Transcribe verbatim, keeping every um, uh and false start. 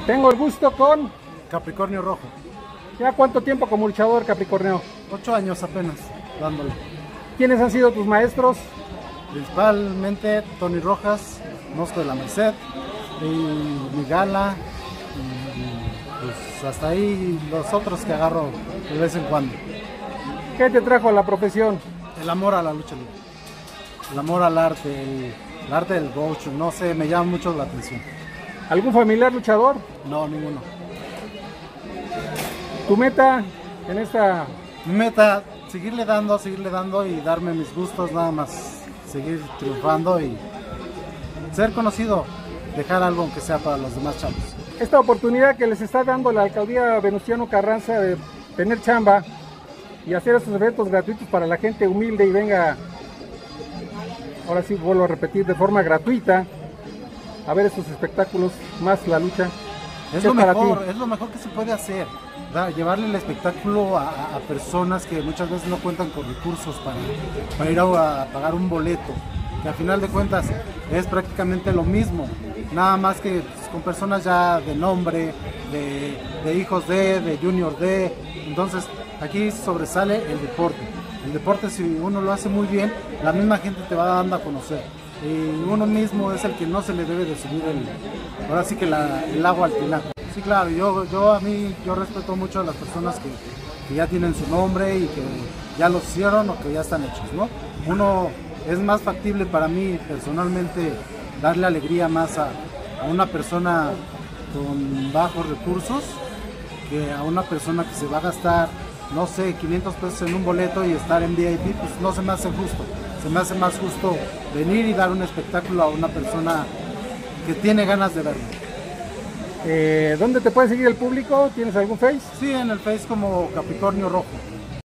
Tengo el gusto con... Capricornio Rojo. ¿Ya cuánto tiempo como luchador, Capricornio? Ocho años apenas, dándole. ¿Quiénes han sido tus maestros? Principalmente Tony Rojas, Mosco de la Merced, y Migala, y pues hasta ahí los otros que agarro de vez en cuando. ¿Qué te trajo a la profesión? El amor a la lucha libre, el amor al arte, el, el arte del gaucho, no sé, me llama mucho la atención. ¿Algún familiar luchador? No, ninguno. ¿Tu meta en esta...? Mi meta, seguirle dando, seguirle dando y darme mis gustos, nada más, seguir triunfando y ser conocido, dejar algo aunque sea para los demás chavos. Esta oportunidad que les está dando la alcaldía Venustiano Carranza de tener chamba y hacer estos eventos gratuitos para la gente humilde y venga, ahora sí vuelvo a repetir, de forma gratuita a ver estos espectáculos, más la lucha. Es lo mejor, es lo mejor que se puede hacer, ¿verdad? Llevarle el espectáculo a, a personas que muchas veces no cuentan con recursos para, para ir a, a pagar un boleto, que al final de cuentas es prácticamente lo mismo, nada más que pues, con personas ya de nombre, de, de hijos de, de junior de, entonces aquí sobresale el deporte. El deporte, si uno lo hace muy bien, la misma gente te va dando a conocer. Y uno mismo es el que no se le debe de subir el, ahora sí que la, el agua al tinaco. Sí, claro, yo, yo a mí, yo respeto mucho a las personas que, que ya tienen su nombre y que ya los hicieron o que ya están hechos, ¿no? Uno, es más factible para mí personalmente darle alegría más a, a una persona con bajos recursos que a una persona que se va a gastar, no sé, quinientos pesos en un boleto y estar en V I P, pues no se me hace justo. Se me hace más justo venir y dar un espectáculo a una persona que tiene ganas de verlo. Eh, ¿Dónde te puede seguir el público? ¿Tienes algún Face? Sí, en el Face como Capricornio Rojo.